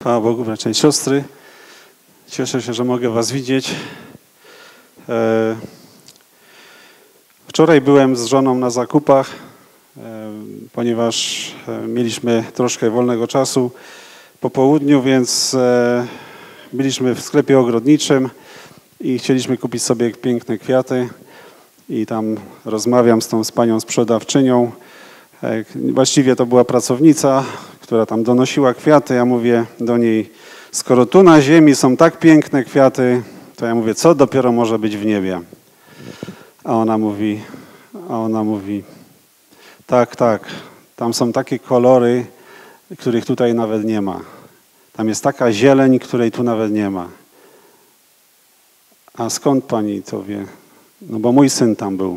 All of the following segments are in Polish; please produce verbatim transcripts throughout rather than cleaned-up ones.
Chwała Bogu, bracia i siostry. Cieszę się, że mogę was widzieć. Wczoraj byłem z żoną na zakupach, ponieważ mieliśmy troszkę wolnego czasu po południu, więc byliśmy w sklepie ogrodniczym i chcieliśmy kupić sobie piękne kwiaty. I tam rozmawiam z tą z panią sprzedawczynią. Właściwie to była pracownica, która tam donosiła kwiaty. Ja mówię do niej, skoro tu na ziemi są tak piękne kwiaty, to ja mówię, co dopiero może być w niebie? A ona mówi, a ona mówi, tak, tak, tam są takie kolory, których tutaj nawet nie ma. Tam jest taka zieleń, której tu nawet nie ma. A skąd pani to wie? No bo mój syn tam był.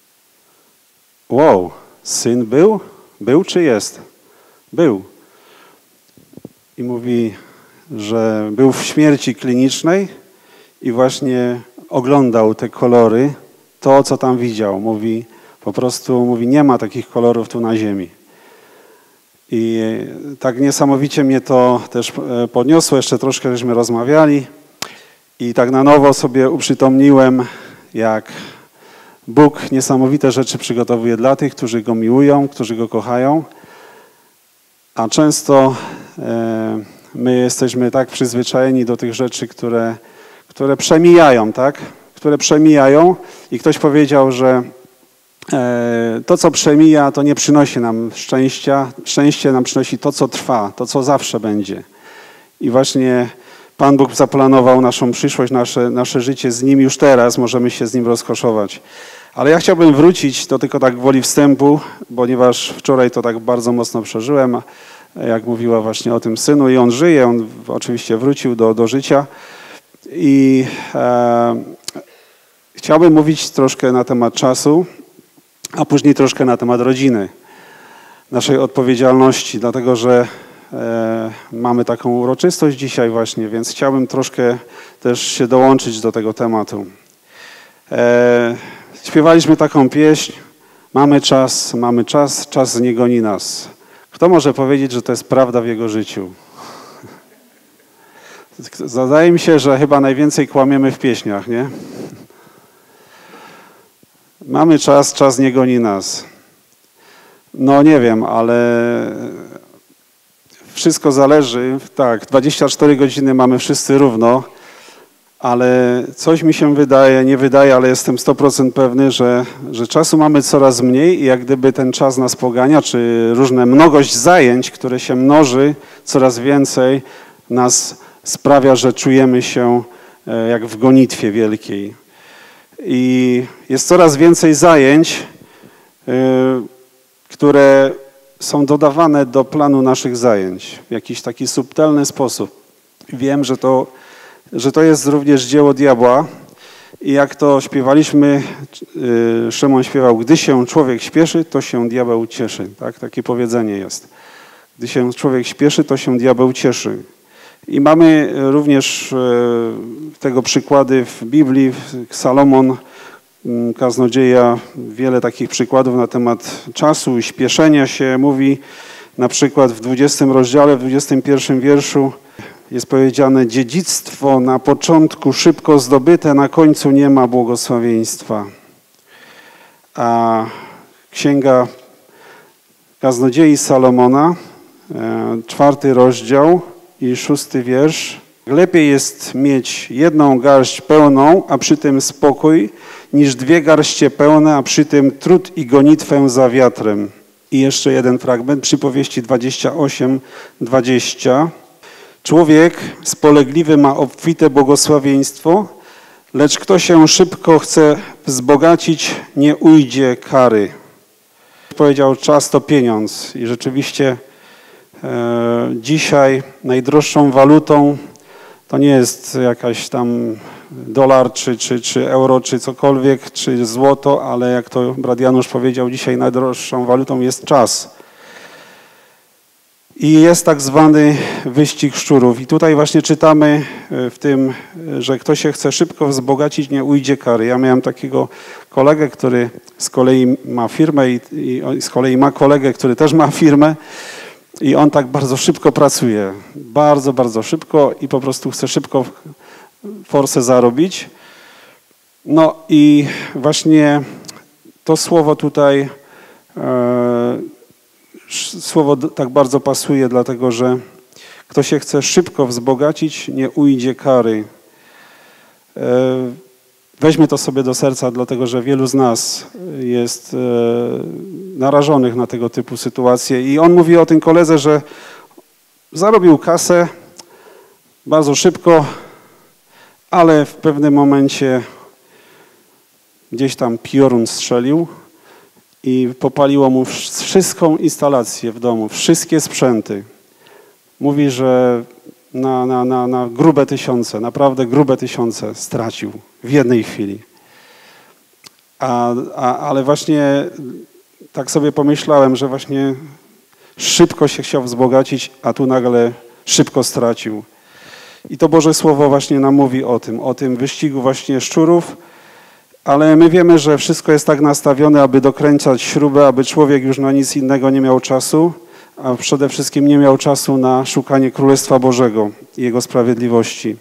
Wow, syn był? Był czy jest? Był. I mówi, że był w śmierci klinicznej i właśnie oglądał te kolory, to co tam widział. Mówi, po prostu mówi, nie ma takich kolorów tu na ziemi. I tak niesamowicie mnie to też podniosło, jeszcze troszkę żeśmy rozmawiali i tak na nowo sobie uprzytomniłem, jak Bóg niesamowite rzeczy przygotowuje dla tych, którzy Go miłują, którzy Go kochają, a często e, my jesteśmy tak przyzwyczajeni do tych rzeczy, które, które przemijają, tak? Które przemijają i ktoś powiedział, że e, to, co przemija, to nie przynosi nam szczęścia. Szczęście nam przynosi to, co trwa, to, co zawsze będzie. I właśnie Pan Bóg zaplanował naszą przyszłość, nasze, nasze życie z Nim już teraz, możemy się z Nim rozkoszować. Ale ja chciałbym wrócić, to tylko tak gwoli wstępu, ponieważ wczoraj to tak bardzo mocno przeżyłem, jak mówiła właśnie o tym synu i on żyje, on oczywiście wrócił do, do życia. I e, chciałbym mówić troszkę na temat czasu, a później troszkę na temat rodziny, naszej odpowiedzialności, dlatego że E, mamy taką uroczystość dzisiaj właśnie, więc chciałbym troszkę też się dołączyć do tego tematu. E, śpiewaliśmy taką pieśń, mamy czas, mamy czas, czas nie goni nas. Kto może powiedzieć, że to jest prawda w jego życiu? Zdaje mi się, że chyba najwięcej kłamiemy w pieśniach, nie? Mamy czas, czas nie goni nas. No nie wiem, ale wszystko zależy, tak, dwadzieścia cztery godziny mamy wszyscy równo, ale coś mi się wydaje, nie wydaje, ale jestem sto procent pewny, że, że czasu mamy coraz mniej i jak gdyby ten czas nas pogania, czy różna mnogość zajęć, które się mnoży, coraz więcej nas sprawia, że czujemy się jak w gonitwie wielkiej. I jest coraz więcej zajęć, yy, które są dodawane do planu naszych zajęć w jakiś taki subtelny sposób. Wiem, że to, że to jest również dzieło diabła i jak to śpiewaliśmy, yy, Szymon śpiewał, gdy się człowiek śpieszy, to się diabeł cieszy. Tak? Takie powiedzenie jest. Gdy się człowiek śpieszy, to się diabeł cieszy. I mamy również yy, tego przykłady w Biblii. Salomon, kaznodzieja, wiele takich przykładów na temat czasu i śpieszenia się. Mówi na przykład w dwudziestym rozdziale, w dwudziestym pierwszym wierszu jest powiedziane, dziedzictwo na początku szybko zdobyte, na końcu nie ma błogosławieństwa. A księga kaznodziei Salomona, czwarty rozdział i szósty wiersz. Lepiej jest mieć jedną garść pełną, a przy tym spokój, niż dwie garście pełne, a przy tym trud i gonitwę za wiatrem. I jeszcze jeden fragment, Przypowieści dwadzieścia osiem, dwadzieścia. Człowiek spolegliwy ma obfite błogosławieństwo, lecz kto się szybko chce wzbogacić, nie ujdzie kary. Powiedział, czas to pieniądz i rzeczywiście e, dzisiaj najdroższą walutą to nie jest jakaś tam dolar, czy, czy, czy euro, czy cokolwiek, czy złoto, ale jak to brat Janusz powiedział, dzisiaj najdroższą walutą jest czas. I jest tak zwany wyścig szczurów. I tutaj właśnie czytamy w tym, że kto się chce szybko wzbogacić, nie ujdzie kary. Ja miałem takiego kolegę, który z kolei ma firmę i, i z kolei ma kolegę, który też ma firmę. I on tak bardzo szybko pracuje. Bardzo, bardzo szybko i po prostu chce szybko forsę zarobić. No i właśnie to słowo tutaj, e, słowo tak bardzo pasuje, dlatego że kto się chce szybko wzbogacić, nie ujdzie kary. E, weźmy to sobie do serca, dlatego że wielu z nas jest e, narażonych na tego typu sytuacje. I on mówi o tym koledze, że zarobił kasę bardzo szybko, ale w pewnym momencie gdzieś tam piorun strzelił i popaliło mu wszystką instalację w domu, wszystkie sprzęty. Mówi, że na, na, na, na grube tysiące, naprawdę grube tysiące stracił w jednej chwili. A, a, ale właśnie tak sobie pomyślałem, że właśnie szybko się chciał wzbogacić, a tu nagle szybko stracił. I to Boże Słowo właśnie nam mówi o tym, o tym wyścigu właśnie szczurów, ale my wiemy, że wszystko jest tak nastawione, aby dokręcać śrubę, aby człowiek już na nic innego nie miał czasu, a przede wszystkim nie miał czasu na szukanie Królestwa Bożego i Jego sprawiedliwości.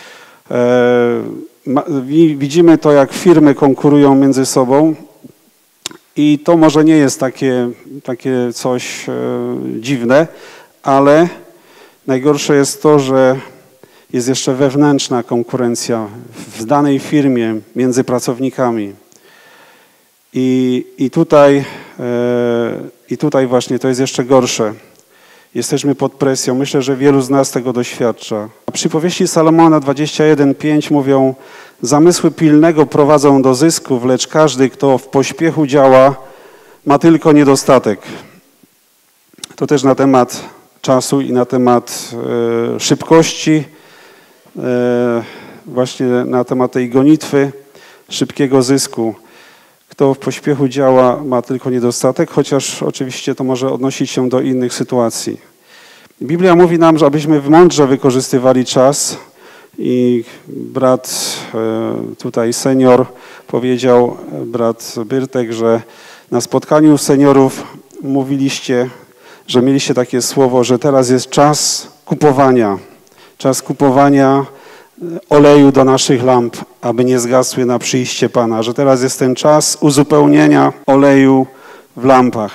Widzimy to, jak firmy konkurują między sobą i to może nie jest takie, takie coś dziwne, ale najgorsze jest to, że jest jeszcze wewnętrzna konkurencja w danej firmie między pracownikami. I, i, tutaj, e, i tutaj właśnie to jest jeszcze gorsze. Jesteśmy pod presją. Myślę, że wielu z nas tego doświadcza. Przypowieści Salomona dwadzieścia jeden pięć mówią: zamysły pilnego prowadzą do zysków, lecz każdy, kto w pośpiechu działa, ma tylko niedostatek. To też na temat czasu i na temat e, szybkości, e, właśnie na temat tej gonitwy, szybkiego zysku. Kto w pośpiechu działa, ma tylko niedostatek, chociaż oczywiście to może odnosić się do innych sytuacji. Biblia mówi nam, że abyśmy mądrze wykorzystywali czas i brat tutaj senior powiedział, brat Byrtek, że na spotkaniu seniorów mówiliście, że mieliście takie słowo, że teraz jest czas kupowania, czas kupowania oleju do naszych lamp, aby nie zgasły na przyjście Pana, że teraz jest ten czas uzupełnienia oleju w lampach.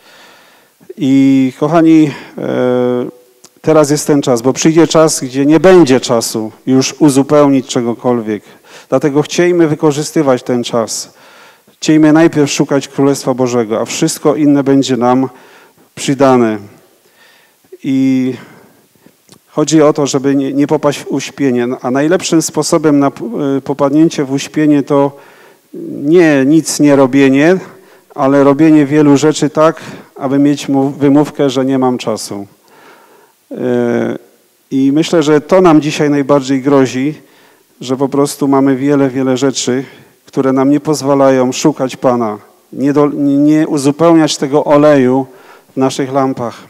I kochani, teraz jest ten czas, bo przyjdzie czas, gdzie nie będzie czasu już uzupełnić czegokolwiek. Dlatego chciejmy wykorzystywać ten czas. Chciejmy najpierw szukać Królestwa Bożego, a wszystko inne będzie nam przydane. I chodzi o to, żeby nie, nie popaść w uśpienie, a najlepszym sposobem na popadnięcie w uśpienie to nie nic nie robienie, ale robienie wielu rzeczy tak, aby mieć wymówkę, że nie mam czasu. I myślę, że to nam dzisiaj najbardziej grozi, że po prostu mamy wiele, wiele rzeczy, które nam nie pozwalają szukać Pana, nie, do, nie uzupełniać tego oleju w naszych lampach.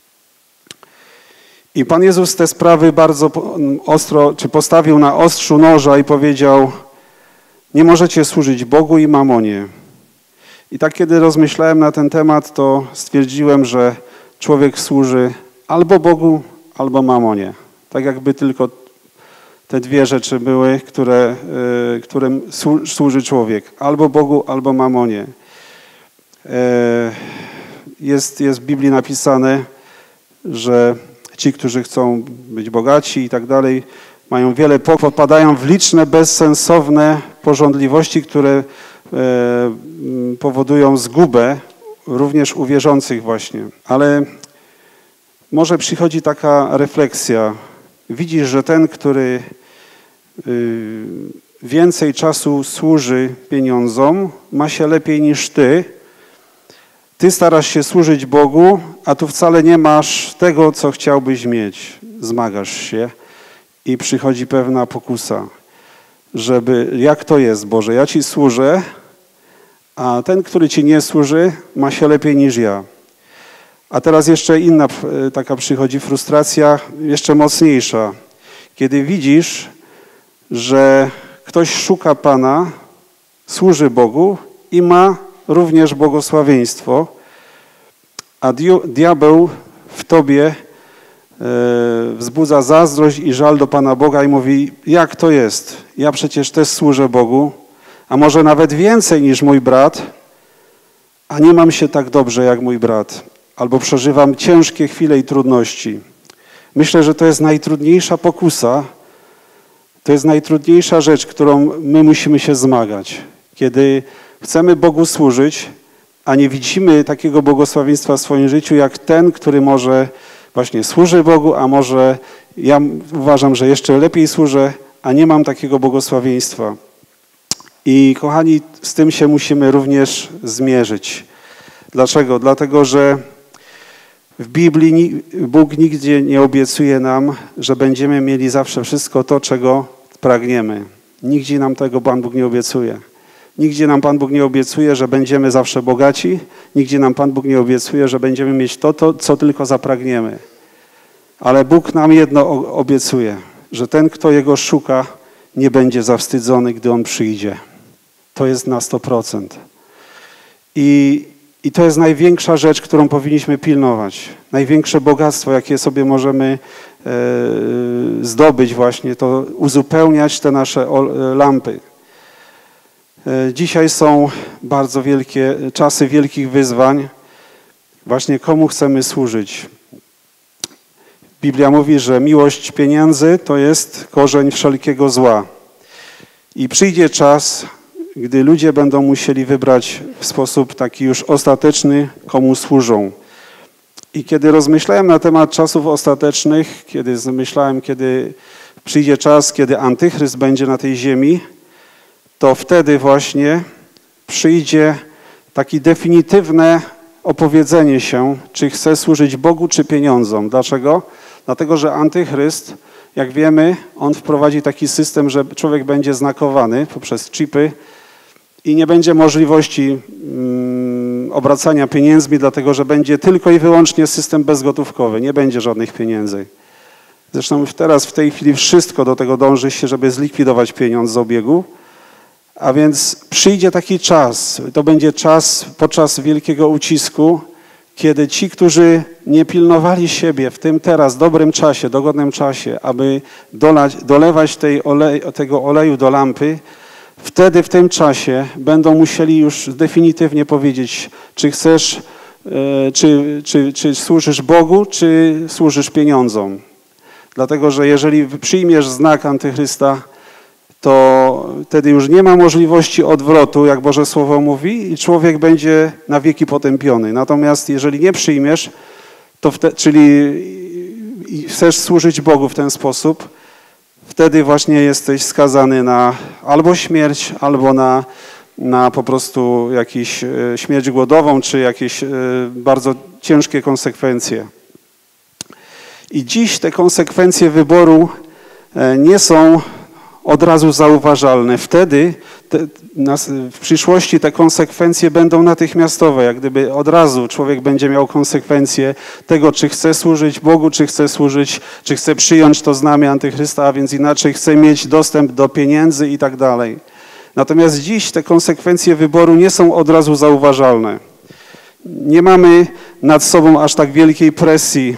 I Pan Jezus te sprawy bardzo ostro, czy postawił na ostrzu noża i powiedział: nie możecie służyć Bogu i mamonie. I tak kiedy rozmyślałem na ten temat, to stwierdziłem, że człowiek służy albo Bogu, albo mamonie. Tak jakby tylko te dwie rzeczy były, które, którym służy człowiek. Albo Bogu, albo mamonie. Jest, jest w Biblii napisane, że ci, którzy chcą być bogaci i tak dalej, mają wiele, popadają w liczne, bezsensowne pożądliwości, które powodują zgubę również u wierzących właśnie. Ale może przychodzi taka refleksja. Widzisz, że ten, który więcej czasu służy pieniądzom, ma się lepiej niż ty. Ty starasz się służyć Bogu, a tu wcale nie masz tego, co chciałbyś mieć. Zmagasz się i przychodzi pewna pokusa, żeby jak to jest, Boże, ja Ci służę, a ten, który Ci nie służy, ma się lepiej niż ja. A teraz jeszcze inna taka przychodzi frustracja, jeszcze mocniejsza. Kiedy widzisz, że ktoś szuka Pana, służy Bogu i ma również błogosławieństwo, a diabeł w tobie wzbudza zazdrość i żal do Pana Boga i mówi, jak to jest? Ja przecież też służę Bogu, a może nawet więcej niż mój brat, a nie mam się tak dobrze jak mój brat, albo przeżywam ciężkie chwile i trudności. Myślę, że to jest najtrudniejsza pokusa, to jest najtrudniejsza rzecz, którą my musimy się zmagać. Kiedy chcemy Bogu służyć, a nie widzimy takiego błogosławieństwa w swoim życiu, jak ten, który może właśnie służy Bogu, a może ja uważam, że jeszcze lepiej służę, a nie mam takiego błogosławieństwa. I kochani, z tym się musimy również zmierzyć. Dlaczego? Dlatego, że w Biblii Bóg nigdzie nie obiecuje nam, że będziemy mieli zawsze wszystko to, czego pragniemy. Nigdzie nam tego Pan Bóg nie obiecuje. Nigdzie nam Pan Bóg nie obiecuje, że będziemy zawsze bogaci. Nigdzie nam Pan Bóg nie obiecuje, że będziemy mieć to, to co tylko zapragniemy. Ale Bóg nam jedno obiecuje, że ten, kto Jego szuka, nie będzie zawstydzony, gdy On przyjdzie. To jest na sto procent. I, i to jest największa rzecz, którą powinniśmy pilnować. Największe bogactwo, jakie sobie możemy e, zdobyć właśnie, to uzupełniać te nasze lampy. Dzisiaj są bardzo wielkie czasy wielkich wyzwań. Właśnie komu chcemy służyć? Biblia mówi, że miłość pieniędzy to jest korzeń wszelkiego zła. I przyjdzie czas, gdy ludzie będą musieli wybrać w sposób taki już ostateczny, komu służą. I kiedy rozmyślałem na temat czasów ostatecznych, kiedy myślałem, kiedy przyjdzie czas, kiedy Antychryst będzie na tej ziemi, to wtedy właśnie przyjdzie takie definitywne opowiedzenie się, czy chce służyć Bogu, czy pieniądzom. Dlaczego? Dlatego, że Antychryst, jak wiemy, on wprowadzi taki system, że człowiek będzie znakowany poprzez chipy i nie będzie możliwości mm, obracania pieniędzmi, dlatego, że będzie tylko i wyłącznie system bezgotówkowy. Nie będzie żadnych pieniędzy. Zresztą teraz w tej chwili wszystko do tego dąży się, żeby zlikwidować pieniądz z obiegu. A więc przyjdzie taki czas, to będzie czas podczas wielkiego ucisku, kiedy ci, którzy nie pilnowali siebie w tym teraz dobrym czasie, dogodnym czasie, aby dolać, dolewać tej olej, tego oleju do lampy, wtedy w tym czasie będą musieli już definitywnie powiedzieć, czy chcesz, czy, czy, czy służysz Bogu, czy służysz pieniądzom. Dlatego, że jeżeli przyjmiesz znak Antychrysta, to wtedy już nie ma możliwości odwrotu, jak Boże Słowo mówi, i człowiek będzie na wieki potępiony. Natomiast jeżeli nie przyjmiesz, to wtedy, czyli chcesz służyć Bogu w ten sposób, wtedy właśnie jesteś skazany na albo śmierć, albo na, na po prostu jakąś śmierć głodową, czy jakieś bardzo ciężkie konsekwencje. I dziś te konsekwencje wyboru nie są od razu zauważalne. Wtedy te, nas, w przyszłości te konsekwencje będą natychmiastowe, jak gdyby od razu człowiek będzie miał konsekwencje tego, czy chce służyć Bogu, czy chce służyć, czy chce przyjąć to znamię Antychrysta, a więc inaczej chce mieć dostęp do pieniędzy i tak dalej. Natomiast dziś te konsekwencje wyboru nie są od razu zauważalne. Nie mamy nad sobą aż tak wielkiej presji.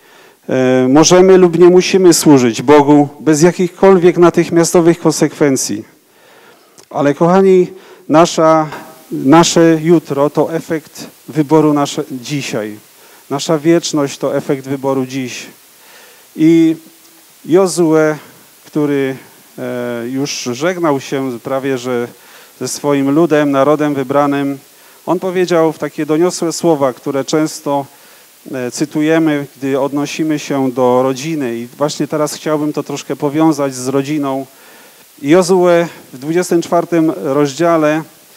Możemy lub nie musimy służyć Bogu bez jakichkolwiek natychmiastowych konsekwencji. Ale kochani, nasza, nasze jutro to efekt wyboru nasze dzisiaj. Nasza wieczność to efekt wyboru dziś. I Jozue, który już żegnał się prawie że ze swoim ludem, narodem wybranym, on powiedział w takie doniosłe słowa, które często cytujemy, gdy odnosimy się do rodziny. I właśnie teraz chciałbym to troszkę powiązać z rodziną. Jozue w dwudziestym czwartym rozdziale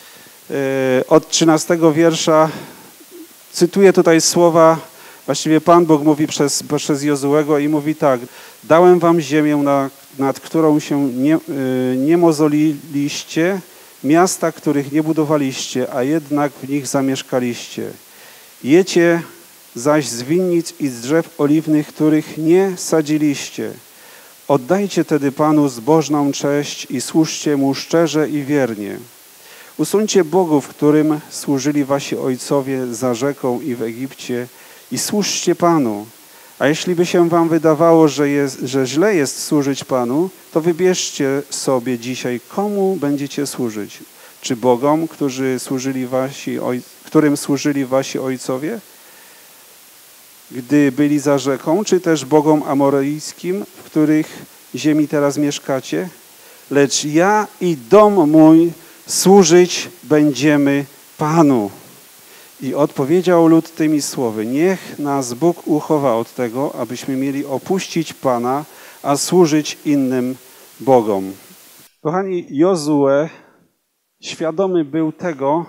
od trzynastego wiersza cytuje tutaj słowa, właściwie Pan Bóg mówi przez, przez Jozuego i mówi tak: dałem wam ziemię, na, nad którą się nie, nie mozoliliście, miasta, których nie budowaliście, a jednak w nich zamieszkaliście. Jecie zaś z winnic i z drzew oliwnych, których nie sadziliście. Oddajcie tedy Panu zbożną cześć i służcie Mu szczerze i wiernie. Usuńcie bogów, którym służyli wasi ojcowie za rzeką i w Egipcie i służcie Panu. A jeśli by się wam wydawało, że, jest, że źle jest służyć Panu, to wybierzcie sobie dzisiaj, komu będziecie służyć. Czy Bogom, którzy służyli wasi oj, którym służyli wasi ojcowie, gdy byli za rzeką, czy też Bogom amoryjskim, w których ziemi teraz mieszkacie? Lecz ja i dom mój służyć będziemy Panu. I odpowiedział lud tymi słowy: niech nas Bóg uchowa od tego, abyśmy mieli opuścić Pana, a służyć innym bogom. Kochani, Jozue świadomy był tego,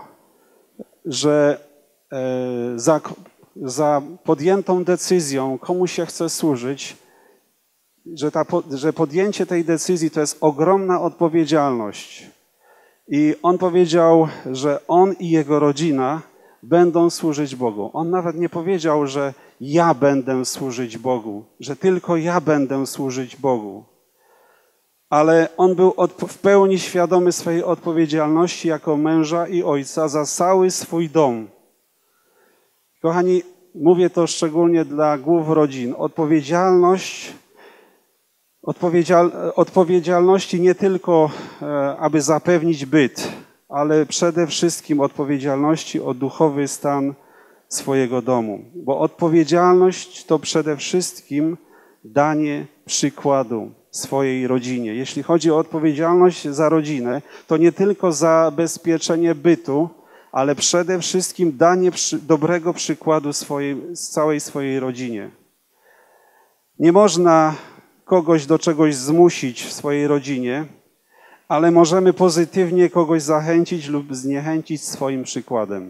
że e, za, za podjętą decyzją, komu się chce służyć, że, ta, że podjęcie tej decyzji to jest ogromna odpowiedzialność. I on powiedział, że on i jego rodzina będą służyć Bogu. On nawet nie powiedział, że ja będę służyć Bogu, że tylko ja będę służyć Bogu. Ale on był w pełni świadomy swojej odpowiedzialności jako męża i ojca za cały swój dom. Kochani, mówię to szczególnie dla głów rodzin. Odpowiedzialność, odpowiedzial, odpowiedzialności nie tylko, aby zapewnić byt, ale przede wszystkim odpowiedzialności o duchowy stan swojego domu. Bo odpowiedzialność to przede wszystkim danie przykładu swojej rodzinie. Jeśli chodzi o odpowiedzialność za rodzinę, to nie tylko zabezpieczenie bytu, ale przede wszystkim danie przy, dobrego przykładu swojej, całej swojej rodzinie. Nie można kogoś do czegoś zmusić w swojej rodzinie, ale możemy pozytywnie kogoś zachęcić lub zniechęcić swoim przykładem.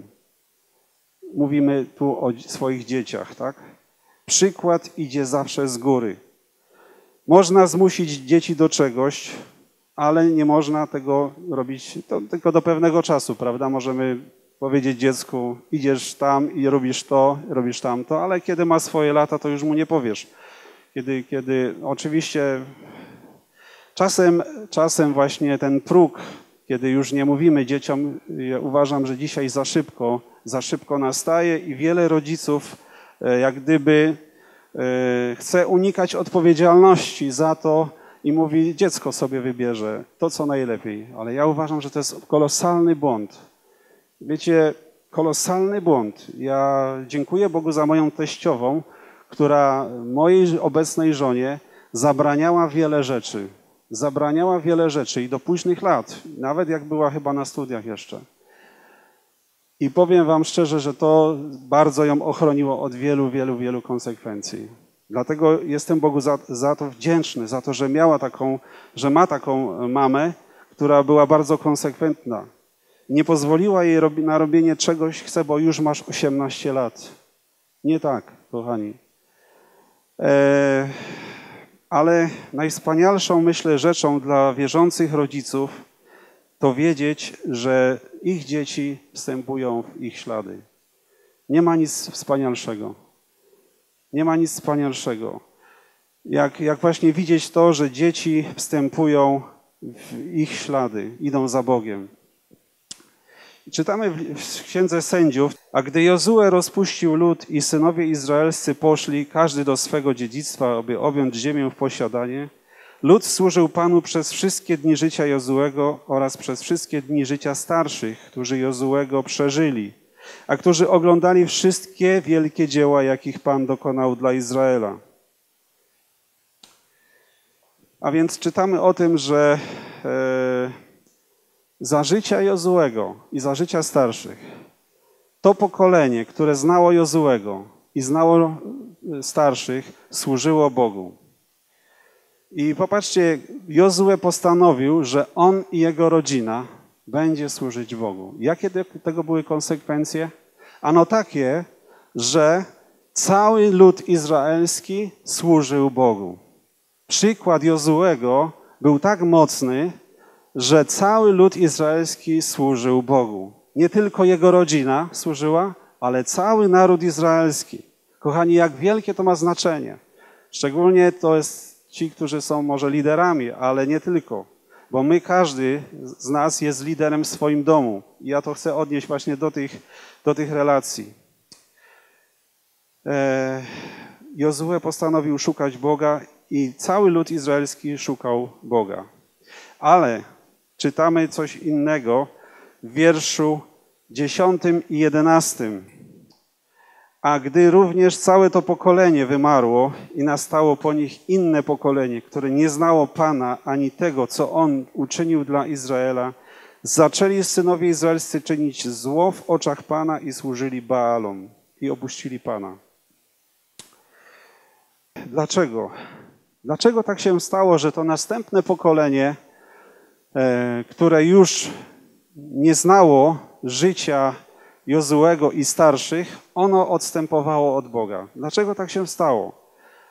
Mówimy tu o swoich dzieciach, tak? Przykład idzie zawsze z góry. Można zmusić dzieci do czegoś, ale nie można tego robić to tylko do pewnego czasu, prawda? Możemy powiedzieć dziecku, idziesz tam i robisz to, robisz tamto, ale kiedy ma swoje lata, to już mu nie powiesz. Kiedy, kiedy oczywiście czasem, czasem właśnie ten próg, kiedy już nie mówimy dzieciom, ja uważam, że dzisiaj za szybko, za szybko nastaje i wiele rodziców jak gdyby chce unikać odpowiedzialności za to i mówi, dziecko sobie wybierze to, co najlepiej. Ale ja uważam, że to jest kolosalny błąd. Wiecie, kolosalny błąd. Ja dziękuję Bogu za moją teściową, która mojej obecnej żonie zabraniała wiele rzeczy. Zabraniała wiele rzeczy i do późnych lat, nawet jak była chyba na studiach jeszcze. I powiem wam szczerze, że to bardzo ją ochroniło od wielu, wielu, wielu konsekwencji. Dlatego jestem Bogu za, za to wdzięczny, za to, że miała taką, że ma taką mamę, która była bardzo konsekwentna. Nie pozwoliła jej robi, na robienie czegoś, chce, bo już masz osiemnaście lat. Nie tak, kochani. E, ale najwspanialszą, myślę, rzeczą dla wierzących rodziców to wiedzieć, że ich dzieci wstępują w ich ślady. Nie ma nic wspanialszego. Nie ma nic wspanialszego. Jak, jak właśnie widzieć to, że dzieci wstępują w ich ślady, idą za Bogiem. Czytamy w Księdze Sędziów, a gdy Jozue rozpuścił lud i synowie izraelscy poszli, każdy do swego dziedzictwa, aby objąć ziemię w posiadanie, lud służył Panu przez wszystkie dni życia Jozuego oraz przez wszystkie dni życia starszych, którzy Jozuego przeżyli, a którzy oglądali wszystkie wielkie dzieła, jakich Pan dokonał dla Izraela. A więc czytamy o tym, że e, za życia Jozuego i za życia starszych to pokolenie, które znało Jozuego i znało starszych, służyło Bogu. I popatrzcie, Jozue postanowił, że on i jego rodzina będzie służyć Bogu. Jakie tego były konsekwencje? Ano takie, że cały lud izraelski służył Bogu. Przykład Jozuego był tak mocny, że cały lud izraelski służył Bogu. Nie tylko jego rodzina służyła, ale cały naród izraelski. Kochani, jak wielkie to ma znaczenie. Szczególnie to jest ci, którzy są może liderami, ale nie tylko. Bo my, każdy z nas jest liderem w swoim domu. I ja to chcę odnieść właśnie do tych, do tych relacji. Jozue postanowił szukać Boga i cały lud izraelski szukał Boga. Ale czytamy coś innego w wierszu dziesiątym i jedenastym. A gdy również całe to pokolenie wymarło i nastało po nich inne pokolenie, które nie znało Pana ani tego, co On uczynił dla Izraela, zaczęli synowie izraelscy czynić zło w oczach Pana i służyli Baalom i opuścili Pana. Dlaczego? Dlaczego tak się stało, że to następne pokolenie, które już nie znało życia Jozuego i starszych, ono odstępowało od Boga? Dlaczego tak się stało?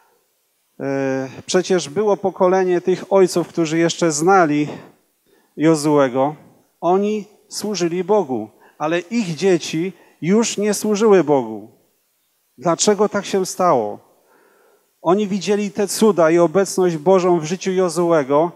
Przecież było pokolenie tych ojców, którzy jeszcze znali Jozuego. Oni służyli Bogu, ale ich dzieci już nie służyły Bogu. Dlaczego tak się stało? Oni widzieli te cuda i obecność Bożą w życiu Jozuego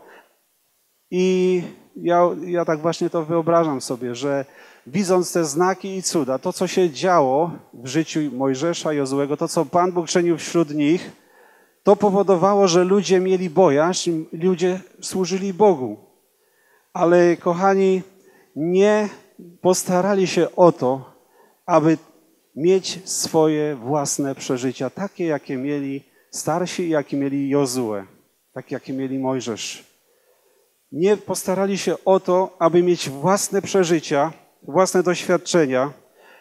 i ja, ja tak właśnie to wyobrażam sobie, że widząc te znaki i cuda, to co się działo w życiu Mojżesza, Jozuego, to co Pan Bóg czynił wśród nich, to powodowało, że ludzie mieli bojaźń, ludzie służyli Bogu. Ale kochani, nie postarali się o to, aby mieć swoje własne przeżycia, takie jakie mieli starsi, jakie mieli Jozue, takie jakie mieli Mojżesz. Nie postarali się o to, aby mieć własne przeżycia, własne doświadczenia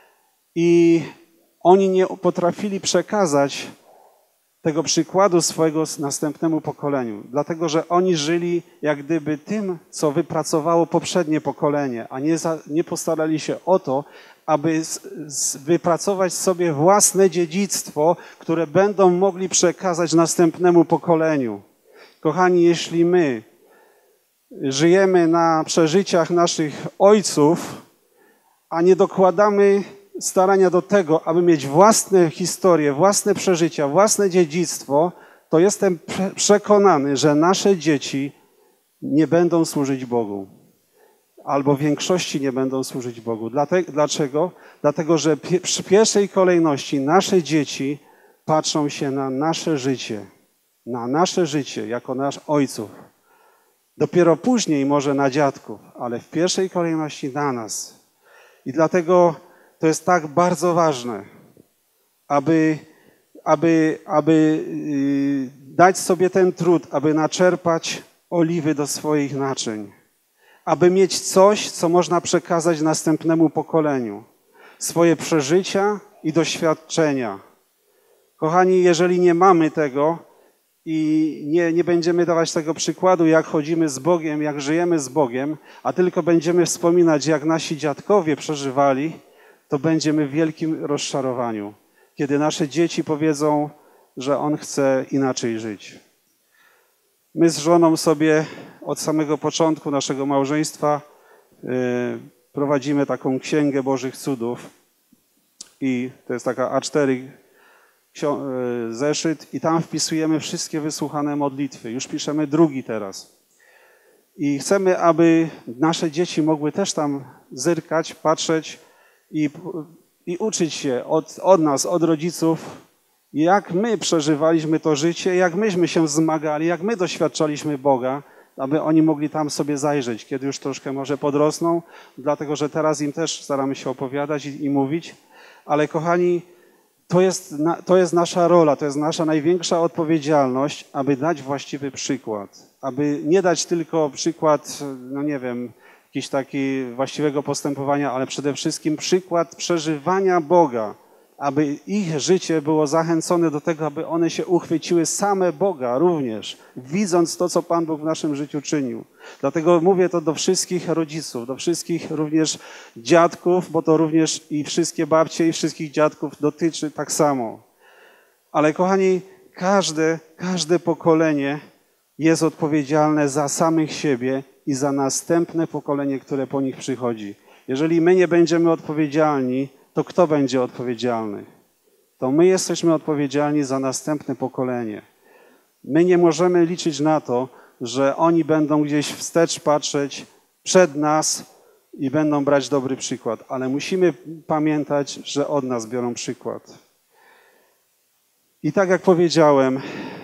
i oni nie potrafili przekazać tego przykładu swojego następnemu pokoleniu, dlatego że oni żyli jak gdyby tym, co wypracowało poprzednie pokolenie, a nie, za, nie postarali się o to, aby z, z, wypracować sobie własne dziedzictwo, które będą mogli przekazać następnemu pokoleniu. Kochani, jeśli my żyjemy na przeżyciach naszych ojców, a nie dokładamy starania do tego, aby mieć własne historie, własne przeżycia, własne dziedzictwo, to jestem przekonany, że nasze dzieci nie będą służyć Bogu. Albo w większości nie będą służyć Bogu. Dlaczego? Dlatego, że w pierwszej kolejności nasze dzieci patrzą się na nasze życie, na nasze życie jako nasz ojców. Dopiero później może na dziadków, ale w pierwszej kolejności na nas. I dlatego to jest tak bardzo ważne, aby, aby, aby dać sobie ten trud, aby naczerpać oliwy do swoich naczyń, aby mieć coś, co można przekazać następnemu pokoleniu, swoje przeżycia i doświadczenia. Kochani, jeżeli nie mamy tego i nie, nie będziemy dawać tego przykładu, jak chodzimy z Bogiem, jak żyjemy z Bogiem, a tylko będziemy wspominać, jak nasi dziadkowie przeżywali, to będziemy w wielkim rozczarowaniu, kiedy nasze dzieci powiedzą, że on chce inaczej żyć. My z żoną sobie od samego początku naszego małżeństwa yy, prowadzimy taką Księgę Bożych Cudów i to jest taka A cztery zeszyt i tam wpisujemy wszystkie wysłuchane modlitwy. Już piszemy drugi teraz. I chcemy, aby nasze dzieci mogły też tam zerkać, patrzeć i, i uczyć się od, od nas, od rodziców, jak my przeżywaliśmy to życie, jak myśmy się zmagali, jak my doświadczaliśmy Boga, aby oni mogli tam sobie zajrzeć, kiedy już troszkę może podrosną, dlatego że teraz im też staramy się opowiadać i, i mówić. Ale kochani, to jest, to jest nasza rola, to jest nasza największa odpowiedzialność, aby dać właściwy przykład. Aby nie dać tylko przykład, no nie wiem, jakiś taki właściwego postępowania, ale przede wszystkim przykład przeżywania Boga. Aby ich życie było zachęcone do tego, aby one się uchwyciły same Boga również, widząc to, co Pan Bóg w naszym życiu czynił. Dlatego mówię to do wszystkich rodziców, do wszystkich również dziadków, bo to również i wszystkie babcie i wszystkich dziadków dotyczy tak samo. Ale kochani, każde, każde pokolenie jest odpowiedzialne za samych siebie i za następne pokolenie, które po nich przychodzi. Jeżeli my nie będziemy odpowiedzialni, to kto będzie odpowiedzialny? To my jesteśmy odpowiedzialni za następne pokolenie. My nie możemy liczyć na to, że oni będą gdzieś wstecz patrzeć przed nas i będą brać dobry przykład, ale musimy pamiętać, że od nas biorą przykład. I tak jak powiedziałem,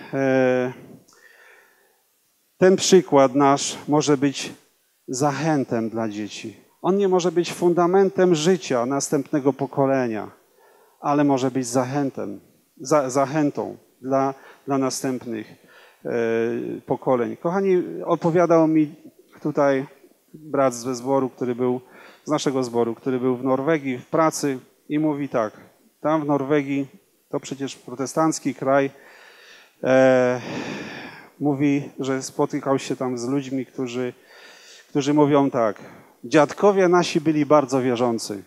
ten przykład nasz może być zachętem dla dzieci. On nie może być fundamentem życia następnego pokolenia, ale może być zachętem, za, zachętą dla, dla następnych e, pokoleń. Kochani, opowiadał mi tutaj brat ze zboru, który był, z naszego zboru, który był w Norwegii w pracy i mówi tak, tam w Norwegii, to przecież protestancki kraj, e, mówi, że spotykał się tam z ludźmi, którzy, którzy mówią tak, dziadkowie nasi byli bardzo wierzący.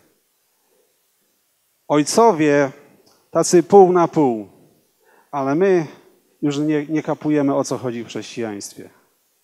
Ojcowie tacy pół na pół, ale my już nie, nie kapujemy, o co chodzi w chrześcijaństwie.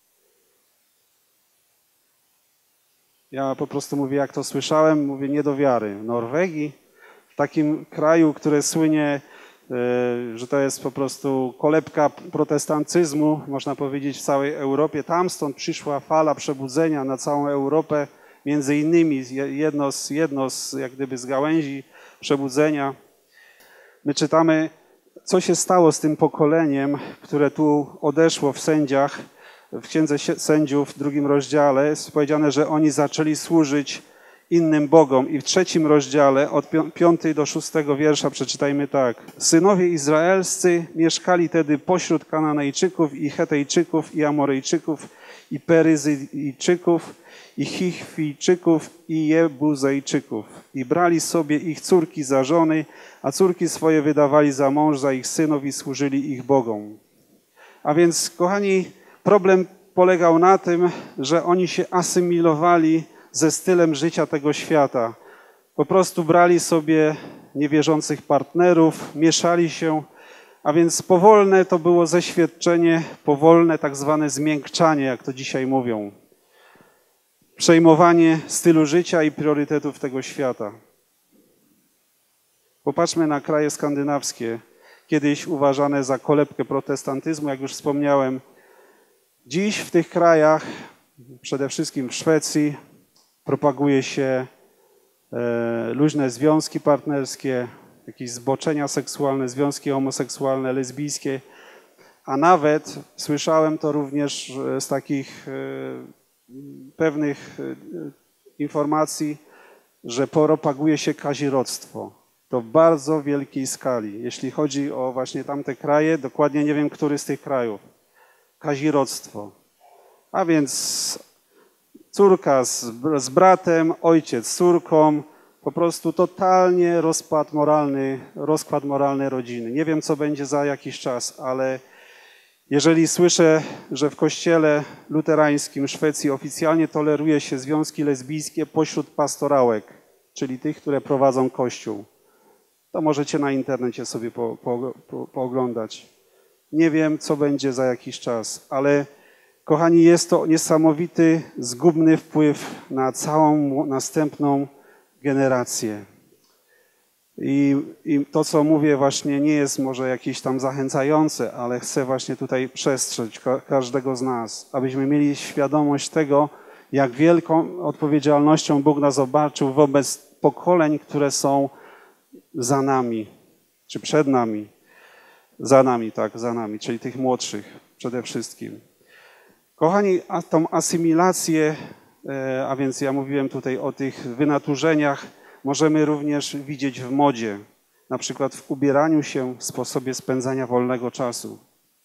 Ja po prostu mówię, jak to słyszałem, mówię nie do wiary. W Norwegii, w takim kraju, które słynie, że to jest po prostu kolebka protestantyzmu, można powiedzieć w całej Europie. Tam stąd przyszła fala przebudzenia na całą Europę, między innymi jedno z, jedno z jak gdyby z gałęzi przebudzenia. My czytamy, co się stało z tym pokoleniem, które tu odeszło w sędziach, w Księdze Sędziów w drugim rozdziale. Jest powiedziane, że oni zaczęli służyć innym bogom. I w trzecim rozdziale od piątego do szóstego wiersza przeczytajmy tak. Synowie izraelscy mieszkali tedy pośród Kananejczyków i Hetejczyków i Amoryjczyków i Peryzyjczyków i Chichwijczyków i Jebuzejczyków i brali sobie ich córki za żony, a córki swoje wydawali za mąż za ich synów i służyli ich bogom. A więc, kochani, problem polegał na tym, że oni się asymilowali ze stylem życia tego świata. Po prostu brali sobie niewierzących partnerów, mieszali się, a więc powolne to było zeświadczenie, powolne tak zwane zmiękczanie, jak to dzisiaj mówią. Przejmowanie stylu życia i priorytetów tego świata. Popatrzmy na kraje skandynawskie, kiedyś uważane za kolebkę protestantyzmu, jak już wspomniałem. Dziś w tych krajach, przede wszystkim w Szwecji, propaguje się e, luźne związki partnerskie, jakieś zboczenia seksualne, związki homoseksualne, lesbijskie, a nawet słyszałem to również z takich e, pewnych e, informacji, że propaguje się kazirodztwo. To w bardzo wielkiej skali. Jeśli chodzi o właśnie tamte kraje, dokładnie nie wiem, który z tych krajów. Kazirodztwo. A więc córka z, z bratem, ojciec z córką, po prostu totalnie rozpad moralny, rozkład moralny rodziny. Nie wiem, co będzie za jakiś czas, ale jeżeli słyszę, że w kościele luterańskim w Szwecji oficjalnie toleruje się związki lesbijskie pośród pastorałek, czyli tych, które prowadzą kościół, to możecie na internecie sobie po, po, po, pooglądać. Nie wiem, co będzie za jakiś czas, ale kochani, jest to niesamowity, zgubny wpływ na całą następną generację. I, I to, co mówię właśnie, nie jest może jakieś tam zachęcające, ale chcę właśnie tutaj przestrzec każdego z nas, abyśmy mieli świadomość tego, jak wielką odpowiedzialnością Bóg nas obarczył wobec pokoleń, które są za nami, czy przed nami. Za nami, tak, za nami, czyli tych młodszych przede wszystkim. Kochani, a tą asymilację, a więc ja mówiłem tutaj o tych wynaturzeniach, możemy również widzieć w modzie, na przykład w ubieraniu się, w sposobie spędzania wolnego czasu.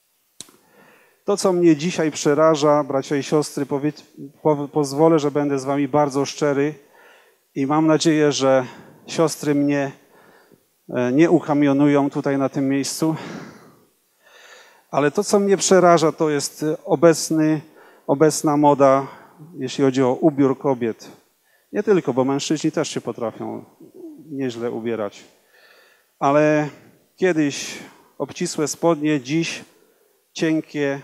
To, co mnie dzisiaj przeraża, bracia i siostry, powie, po, pozwolę, że będę z wami bardzo szczery i mam nadzieję, że siostry mnie nie ukamionują tutaj na tym miejscu. Ale to, co mnie przeraża, to jest obecny, obecna moda, jeśli chodzi o ubiór kobiet. Nie tylko, bo mężczyźni też się potrafią nieźle ubierać. Ale kiedyś obcisłe spodnie, dziś cienkie,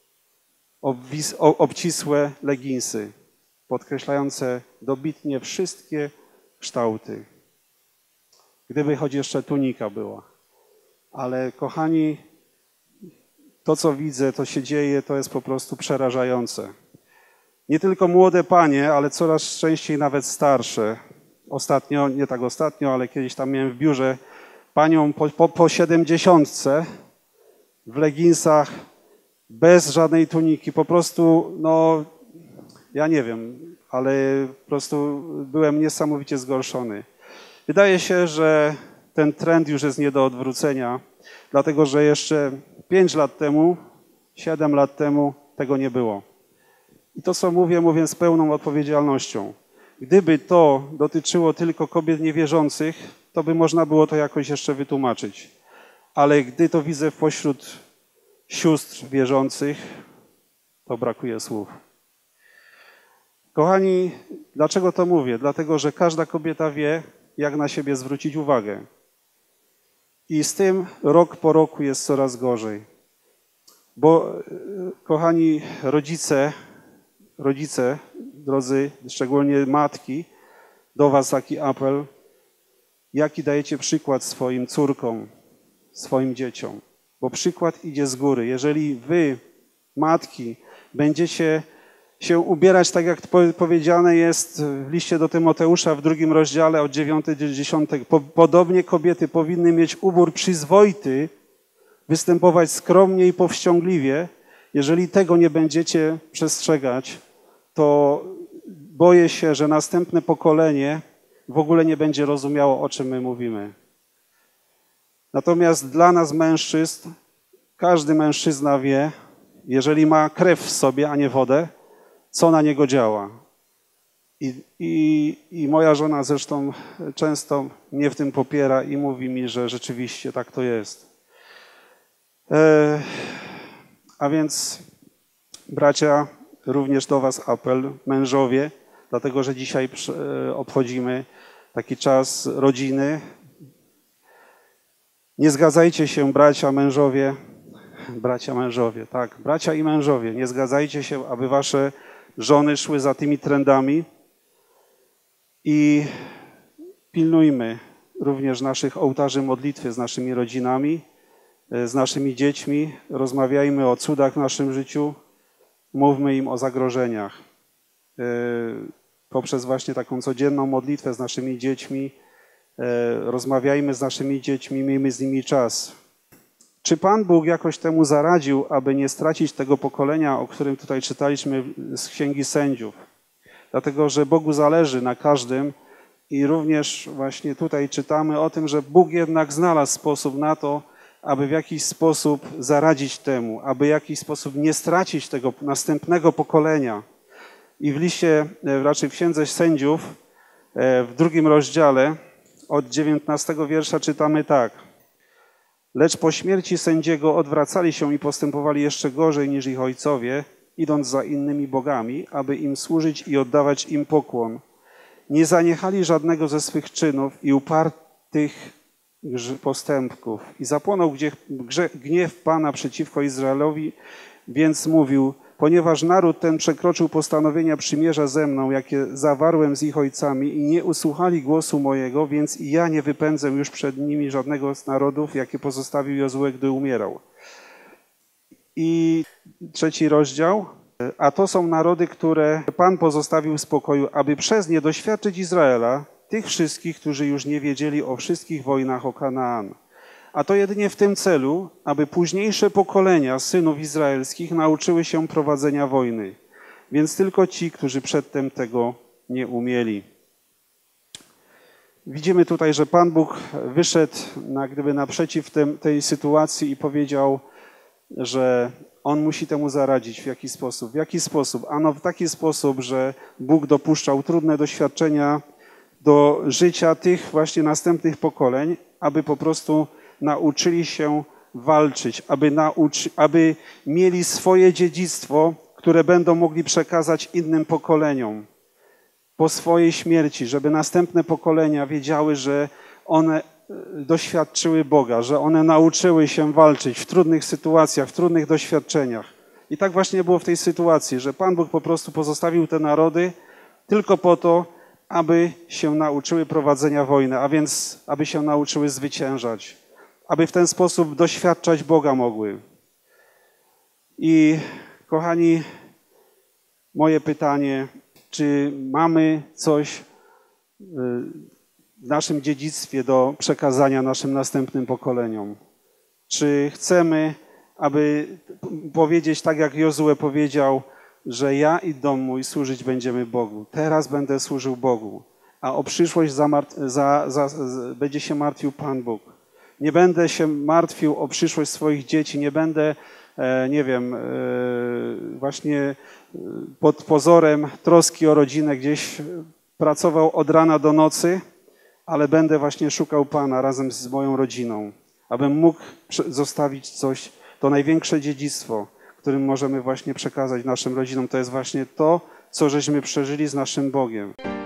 obwis, obcisłe leginsy, podkreślające dobitnie wszystkie kształty. Gdyby choć jeszcze tunika była. Ale kochani, to co widzę, to się dzieje, to jest po prostu przerażające. Nie tylko młode panie, ale coraz częściej nawet starsze. Ostatnio, nie tak ostatnio, ale kiedyś tam miałem w biurze panią po, po, po siedemdziesiątce w leginsach, bez żadnej tuniki, po prostu, no, ja nie wiem, ale po prostu byłem niesamowicie zgorszony. Wydaje się, że ten trend już jest nie do odwrócenia, dlatego że jeszcze pięć lat temu, siedem lat temu tego nie było. I to, co mówię, mówię z pełną odpowiedzialnością. Gdyby to dotyczyło tylko kobiet niewierzących, to by można było to jakoś jeszcze wytłumaczyć. Ale gdy to widzę pośród sióstr wierzących, to brakuje słów. Kochani, dlaczego to mówię? Dlatego, że każda kobieta wie, jak na siebie zwrócić uwagę. I z tym rok po roku jest coraz gorzej. Bo, kochani rodzice, rodzice, drodzy, szczególnie matki, do was taki apel, jaki dajecie przykład swoim córkom, swoim dzieciom. Bo przykład idzie z góry. Jeżeli wy, matki, będziecie się ubierać tak, jak powiedziane jest w liście do Tymoteusza w drugim rozdziale od dziewiątej do dziesiątej. Podobnie kobiety powinny mieć ubór przyzwoity, występować skromnie i powściągliwie. Jeżeli tego nie będziecie przestrzegać, to boję się, że następne pokolenie w ogóle nie będzie rozumiało, o czym my mówimy. Natomiast dla nas mężczyzn, każdy mężczyzna wie, jeżeli ma krew w sobie, a nie wodę, co na niego działa. I, i, I moja żona zresztą często mnie w tym popiera i mówi mi, że rzeczywiście tak to jest. E, a więc, bracia, również do was apel, mężowie, dlatego że dzisiaj obchodzimy taki czas rodziny. Nie zgadzajcie się, bracia, mężowie, bracia, mężowie, tak, bracia i mężowie, nie zgadzajcie się, aby wasze żony szły za tymi trendami i pilnujmy również naszych ołtarzy modlitwy z naszymi rodzinami, z naszymi dziećmi, rozmawiajmy o cudach w naszym życiu, mówmy im o zagrożeniach. Poprzez właśnie taką codzienną modlitwę z naszymi dziećmi, rozmawiajmy z naszymi dziećmi, miejmy z nimi czas. Czy Pan Bóg jakoś temu zaradził, aby nie stracić tego pokolenia, o którym tutaj czytaliśmy z Księgi Sędziów? Dlatego, że Bogu zależy na każdym i również właśnie tutaj czytamy o tym, że Bóg jednak znalazł sposób na to, aby w jakiś sposób zaradzić temu, aby w jakiś sposób nie stracić tego następnego pokolenia. I w liście, raczej w Księdze Sędziów, w drugim rozdziale, od dziewiętnastego wiersza czytamy tak. Lecz po śmierci sędziego odwracali się i postępowali jeszcze gorzej niż ich ojcowie, idąc za innymi bogami, aby im służyć i oddawać im pokłon. Nie zaniechali żadnego ze swych czynów i upartych postępków. I zapłonął gniew Pana przeciwko Izraelowi, więc mówił, ponieważ naród ten przekroczył postanowienia przymierza ze mną, jakie zawarłem z ich ojcami i nie usłuchali głosu mojego, więc i ja nie wypędzę już przed nimi żadnego z narodów, jakie pozostawił Jozue, gdy umierał. I trzeci rozdział. A to są narody, które Pan pozostawił w spokoju, aby przez nie doświadczyć Izraela, tych wszystkich, którzy już nie wiedzieli o wszystkich wojnach o Kanaan. A to jedynie w tym celu, aby późniejsze pokolenia synów izraelskich nauczyły się prowadzenia wojny. Więc tylko ci, którzy przedtem tego nie umieli. Widzimy tutaj, że Pan Bóg wyszedł na, gdyby naprzeciw tem, tej sytuacji i powiedział, że On musi temu zaradzić. W jaki sposób? W jaki sposób? Ano w taki sposób, że Bóg dopuszczał trudne doświadczenia do życia tych właśnie następnych pokoleń, aby po prostu nauczyli się walczyć, aby, nauczy, aby mieli swoje dziedzictwo, które będą mogli przekazać innym pokoleniom po swojej śmierci, żeby następne pokolenia wiedziały, że one doświadczyły Boga, że one nauczyły się walczyć w trudnych sytuacjach, w trudnych doświadczeniach. I tak właśnie było w tej sytuacji, że Pan Bóg po prostu pozostawił te narody tylko po to, aby się nauczyły prowadzenia wojny, a więc aby się nauczyły zwyciężać, aby w ten sposób doświadczać Boga mogły. I kochani, moje pytanie, czy mamy coś w naszym dziedzictwie do przekazania naszym następnym pokoleniom? Czy chcemy, aby powiedzieć tak, jak Jozue powiedział, że ja i dom mój służyć będziemy Bogu. Teraz będę służył Bogu, a o przyszłość za, za, za, za, będzie się martwił Pan Bóg. Nie będę się martwił o przyszłość swoich dzieci, nie będę, e, nie wiem, e, właśnie pod pozorem troski o rodzinę gdzieś pracował od rana do nocy, ale będę właśnie szukał Pana razem z moją rodziną, abym mógł zostawić coś, to największe dziedzictwo, którym możemy właśnie przekazać naszym rodzinom. To jest właśnie to, co żeśmy przeżyli z naszym Bogiem.